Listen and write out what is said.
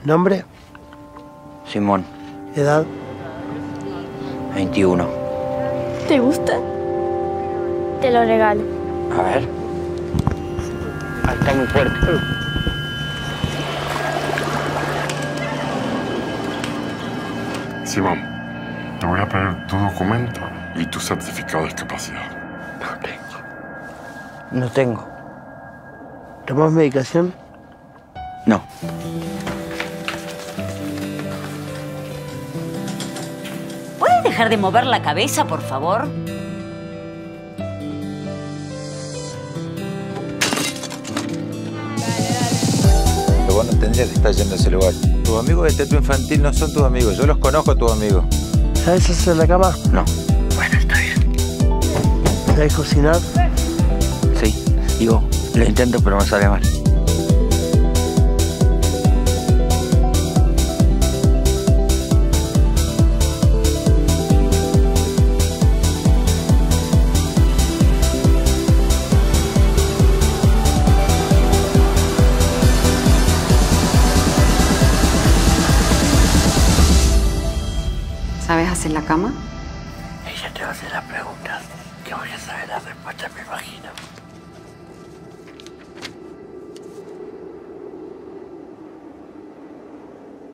¿Nombre? Simón. ¿Edad? 21. ¿Te gusta? Te lo regalo. A ver. Ah, está muy fuerte. Simón, te voy a pedir tu documento y tu certificado de discapacidad. No tengo. ¿Tomás medicación? No. ¿Puedes dejar de mover la cabeza, por favor? Pero vos no tendrías que estar yendo a ese lugar. Tus amigos de teatro infantil no son tus amigos. Yo los conozco a tus amigos. ¿Sabes hacer la cama? No. Bueno, está bien. ¿Sabes cocinar? Sí. Digo, lo intento, pero me sale mal. ¿Sabes hacer la cama? Ella te va a hacer las preguntas que voy a saber la respuesta, me imagino.